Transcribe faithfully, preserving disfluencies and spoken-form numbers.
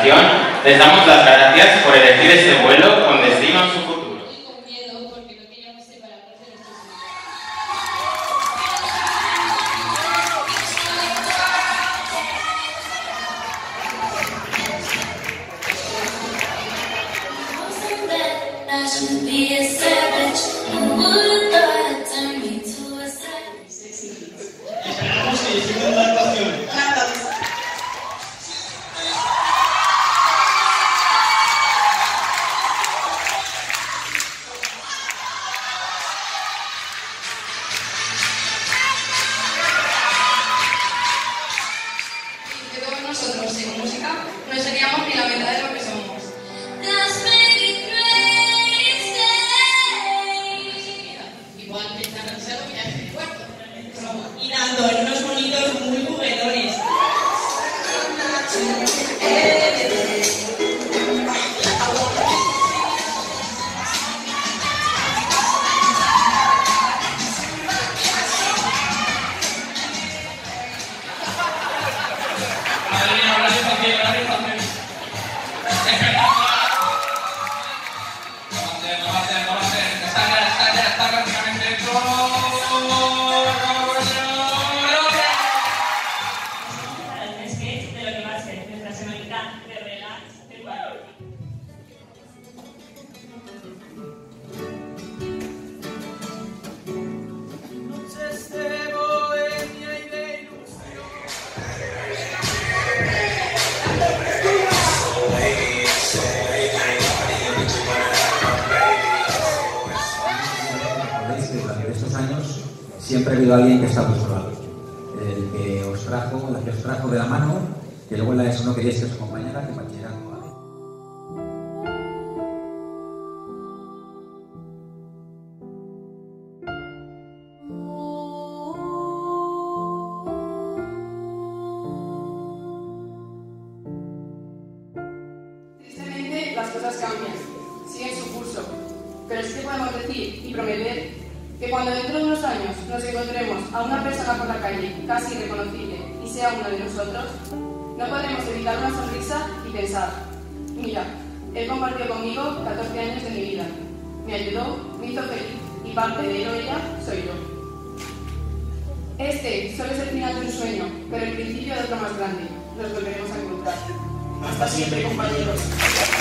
presentación, les damos las gracias por elegir este vuelo con destino a su futuro. Nosotros sin música no seríamos ni la mitad de lo que somos. Igual que está cansado que hace el cuarto. Y dando en unos bonitos muy juguetones. Siempre ha habido alguien que está a vuestro lado, el que os trajo, la que os trajo de la mano, que luego en la ESO no queríais que os acompañara, que bachillerato. Tristemente, las cosas cambian, siguen su curso, pero sí que podemos decir y prometer que cuando dentro de unos años nos encontremos a una persona por la calle casi irreconocible y sea uno de nosotros, no podremos evitar una sonrisa y pensar: mira, él compartió conmigo catorce años de mi vida, me ayudó, me hizo feliz y parte de él o ella soy yo. Este solo es el final de un sueño, pero el principio de otro más grande. Nos volveremos a encontrar. Hasta siempre, compañeros.